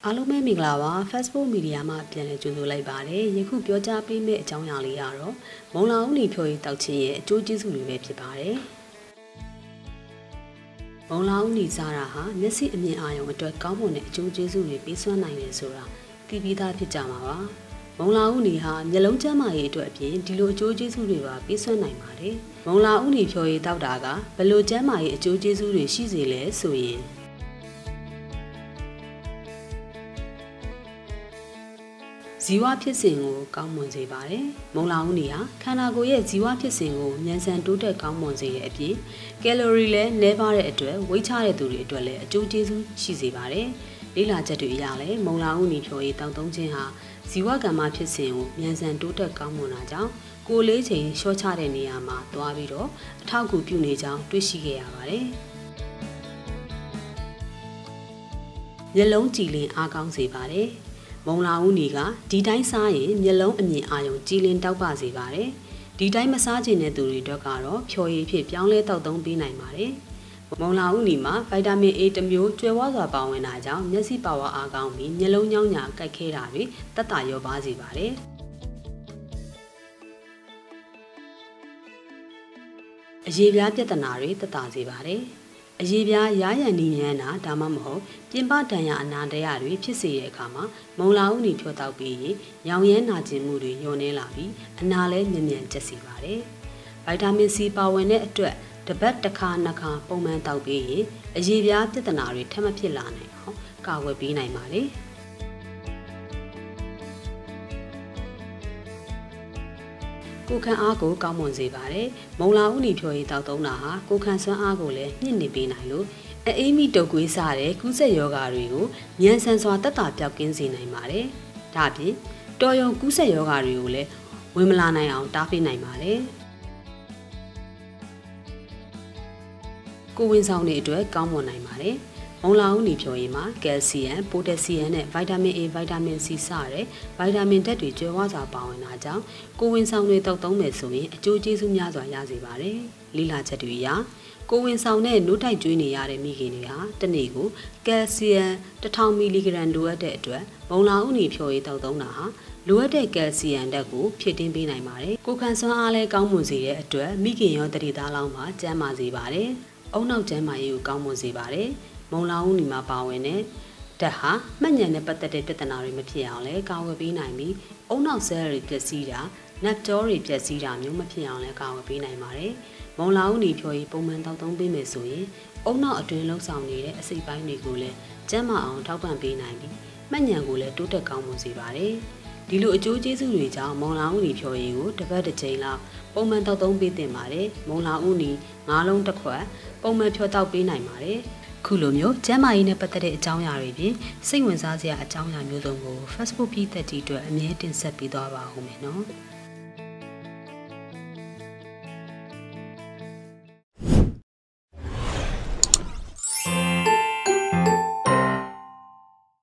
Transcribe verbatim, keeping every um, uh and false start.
အားလုံးပဲမင်္ဂလာပါ Facebook Media မှာပြန်လည်ကြိုဆိုလိုက်ပါတယ်ယခုပြောကြားပေးမယ့်အကြောင်းအရာလေးကတော့မုံလာဦးနေဖြိုးရေးတောက်ချင်းရဲ့အကျိုးကျေးဇူးတွေပဲဖြစ်ပါတယ်မုံလာဦးနေစားတာဟာမျက်စိအမြင်အာရုံအတွက်ကောင်းမွန်တဲ့အကျိုးကျေးဇူးတွေပေးစွမ်းနိုင်တယ်ဆိုတာသိပြီးသားဖြစ်ကြမှာပါမုံလာဦးနေဟာမျက်လုံးကျန်းမာရေးအတွက်အပြင်ဒီလိုအကျိုးကျေးဇူးတွေပါပေးစွမ်းနိုင်ပါတယ်မုံလာဦးနေဖြိုးရေးတောက်တာကဘယ်လိုကျန်းမာရေးအကျိုးကျေးဇူးတွေရှိစေလဲဆိုရင်ဇီဝဖြစ်စဉ်ကိုကောင်းမွန်စေပါတယ်။မုံလာဦးနေဟာခန္ဓာကိုယ်ရဲ့ဇီဝဖြစ်စဉ်ကိုမြန်ဆန်တိုးတက်ကောင်းမွန်စေတဲ့အပြင်ကယ်လိုရီလည်းနည်းပါးတဲ့အတွက်ဝိတ်ချတဲ့သူတွေအတွက်လည်းအကျိုးကျေးဇူးရှိစေပါတယ်။လေ့လာချက်တွေအရလည်းမုံလာဦးနေဖြိုးရေးတောက်သုံးခြင်းဟာဇီဝကမ္မဖြစ်စဉ်ကိုမြန်ဆန်တိုးတက်ကောင်းမွန်တာကြောင့်ကိုယ်လေးချိန်လျှော့ချတဲ့နေရာမှာသွားပြီးတော့အထောက်အကူပြုနေကြောင်းတွေ့ရှိခဲ့ရပါတယ်။မျက်လုံးကြည်လင်အားကောင်းစေပါတယ်။မုံလာဦးနေကဒီတိုင်းစားရင်မျက်လုံးအမြင်အာရုံကြည်လင်တောက်ပစေပါတယ်။ဒီတိုင်းမစားခြင်းတဲ့သူတွေအတွက်ကတော့ဖြော်ရည်ဖြစ်ပြောင်းလဲတောက်သုံးပေးနိုင်ပါတယ်။မုံလာဦးနေမှာဗိုက်တာမင် A တစ်မျိုးကျွဲဝါစွာပါဝင်တာကြောင့်မျက်စိပါဝါအားကောင်းပြီးမျက်လုံးညောင်းညာကိုက်ခဲတာတွေတက်တာရောပါစေပါတယ်။အရေပြားပြဿနာတွေတက်တာစေပါတယ်။အရေပြားရားရန်နီးရန်တာဒါမှမဟုတ်ပြင်ပဒဏ်ရာအနာတရားတွေဖြစ်စေတဲ့အခါမှာမုံလာဦးနေဖြောတောက်ပြီးရင်ရောင်ရဲနာကျင်မှုတွေညှော်နေလာပြီးအနာလည်းမြန်မြန်ကျက်စီပါတယ်။ဗိုက်တာမင် C ပါဝင်တဲ့အတွက်တပတ်တစ်ခါနှစ်ခါပုံမှန်တောက်ပြီးရင်အရေပြားပြဿနာတွေထပ်မဖြစ်လာနိုင်အောင်ကာကွယ်ပေးနိုင်ပါတယ်။ကိုခံအားကိုကောင်းမွန်စေပါတယ်။မုံလာဦးနေဖြိုးရေးတောက်သုံးတာဟာကိုခံစွမ်းအားကိုလည်းမြင့်နေပေးနိုင်လို့အေးမိတုပ်ကွေးစားတဲ့ကူးစက်ရောဂါတွေကိုမြန်ဆန်စွာတက်တာပြောက်ကင်းစေနိုင်ပါတယ်။ဒါ့အပြင်တော်ရုံကူးစက်ရောဂါတွေကိုလည်းဝင်မလာနိုင်အောင်တားပေးနိုင်ပါတယ်။ကိုဝင်ဆောင်တွေအတွက်ကောင်းမွန်နိုင်ပါတယ်။မုံလာဦးနေဖြိုးရေးမှာကယ်လ်ဆီယမ်ပိုတက်ဆီယမ်နဲ့ဗိုက်တာမင် A ဗိုက်တာမင် C စတဲ့ဗိုက်တာမင်ဓာတ်တွေကျွဲဝါစွာပါဝင်တာကြောင့်ကိုဝင်ဆောင်တွေတောက်သုံးမယ်ဆိုရင်အကျိုးကျေးဇူးများစွာရစေပါတယ်။လေ့လာချက်တွေအရကိုဝင်ဆောင်နဲ့နို့တိုက်ကျွေးနေရတဲ့မိခင်တွေဟာတစ်နေ့ကိုကယ်လ်ဆီယမ်တစ်ထောင်မီလီဂရမ်လိုအပ်တဲ့အတွက်မုံလာဦးနေဖြိုးရေးတောက်သုံးတာဟာလိုအပ်တဲ့ကယ်လ်ဆီယမ်ဓာတ်ကိုဖြည့်တင်းပေးနိုင်ပါတယ်။ကိုခံစွမ်းအားလည်းကောင်းမွန်စေတဲ့အတွက်မိခင်ရောတတိသားလောင်းမှာကျန်းမာစေပါတယ်။အုံနောက်ကျန်းမာရေးကိုကောင်းမွန်စေပါတယ်။မုံလာဦးနေမှာပါဝင်တဲ့ဓာတ်ဟာမှတ်ဉာဏ်နဲ့ပတ်သက်တဲ့ပြဿနာတွေမဖြစ်အောင်လဲကာကွယ်ပေးနိုင်ပြီးအုံနောက်ဆဲတွေပျက်စီးတာနက်ကြောတွေပျက်စီးတာမျိုးမဖြစ်အောင်လဲကာကွယ်ပေးနိုင်ပါတယ်။မုံလာဦးနေဖြိုးရေးပုံမှန်တောက်သုံးပေးမယ်ဆိုရင်အုံနောက်အတွင်းလှုပ်ဆောင်နေတဲ့အစိတ်ပိုင်းတွေကိုလည်းကျန်းမာအောင်ထောက်ပံ့ပေးနိုင်ပြီးမှတ်ဉာဏ်ကိုလည်းတိုးတက်ကောင်းမွန်စေပါတယ်။ဒီလိုအကျိုးကျေးဇူးတွေကြောင့်မုံလာဦးနေဖြိုးရေးကိုတစ်ပတ်တစ်ချိန်လောက်ပုံမှန်တောက်သုံးပေးတင်ပါတယ်။မုံလာဦးနေငါးလုံးတစ်ခွက်ပုံမှန်ဖြောတောက်ပေးနိုင်ပါတယ်။ခုလိုမျိုးကျန်းမာရေးနဲ့ပတ်သက်တဲ့အကြောင်းအရာတွေပြင်စိတ်ဝင်စားစရာအကြောင်းအရာမျိုးစုံကို Facebook ပြည်သက်ကြီးအတွက်အမြဲတင်ဆက်ပေးသွားပါဦးမယ်နော်။